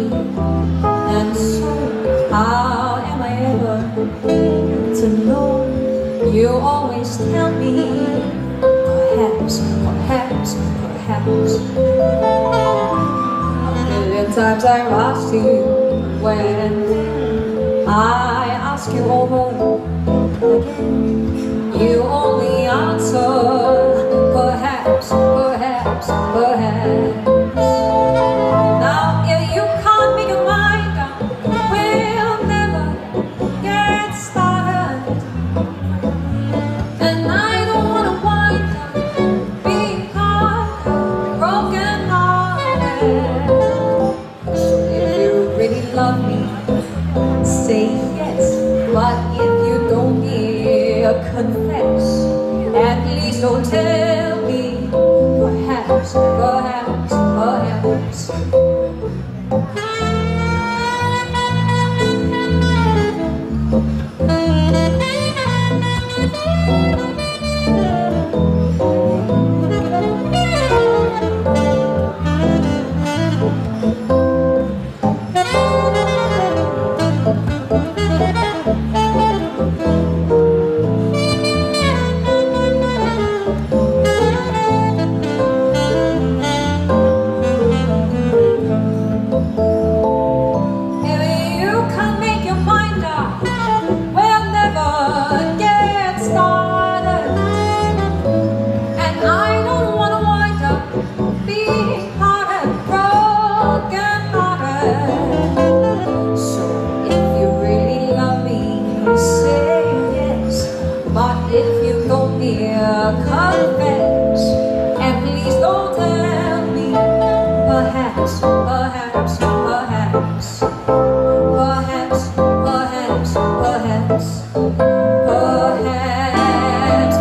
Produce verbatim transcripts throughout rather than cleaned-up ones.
And so how am I ever to know? You always tell me perhaps, perhaps, perhaps. A million times I asked you when I ask you over again. You only answer perhaps, perhaps, perhaps. Now if you can't make your mind up, we'll never get started. And I don't want to wind up being hearted, broken hearted. So if you really love me, say yes. But if you don't dare confess, at least don't tell me perhaps, perhaps, perhaps. If you don't dare confess, at least don't tell me perhaps, perhaps, perhaps, perhaps, perhaps, perhaps, perhaps,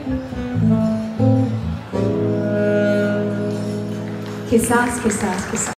Quizás, quizás, quizás.